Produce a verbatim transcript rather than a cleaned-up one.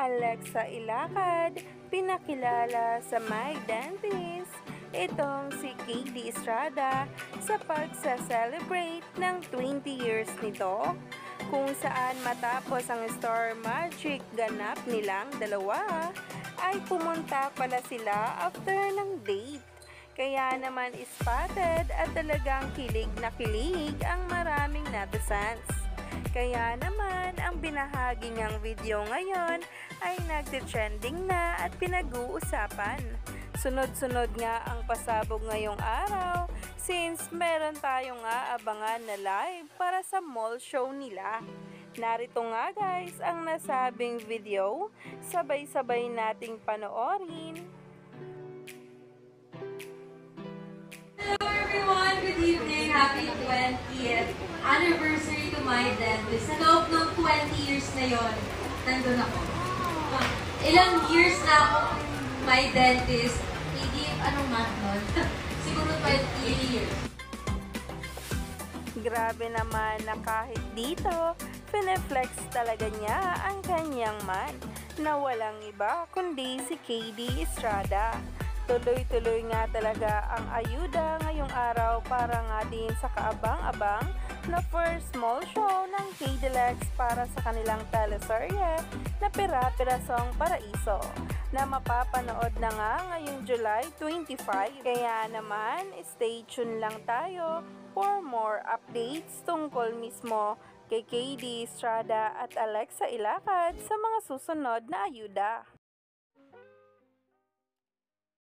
Alexa Ilacad, pinakilala sa My Dentist. Itong si K D Estrada sa pagsa-celebrate ng twenty years nito, kung saan matapos ang Star Magic ganap nilang dalawa, ay pumunta pala sila after ng date. Kaya naman spotted at talagang kilig na kilig ang maraming netizens. Kaya naman ang binahagi niyang video ngayon ay nagte-trending na at pinag-uusapan. Sunod-sunod nga ang pasabog ngayong araw since meron tayong aabangan na live para sa mall show nila. Narito nga guys ang nasabing video, sabay-sabay nating panoorin. Hello everyone! Good evening! Happy twentieth anniversary to My Dentist. Sa loob ng twenty years na yon, nandun ako. Ilang years na akong My Dentist. Hindi, anong math nun? Siguro twenty years. Grabe naman na kahit dito, pineflex talaga niya ang kanyang man na walang iba kundi si K D Estrada. Tuloy-tuloy nga talaga ang ayuda ngayong araw para nga din sa kaabang-abang na first small show ng K D Lex para sa kanilang teleserye na Pira-Pirasong Paraiso na mapapanood na nga ngayong July twenty-fifth. Kaya naman, stay tuned lang tayo for more updates tungkol mismo kay K D Estrada at Alexa Ilacad sa mga susunod na ayuda.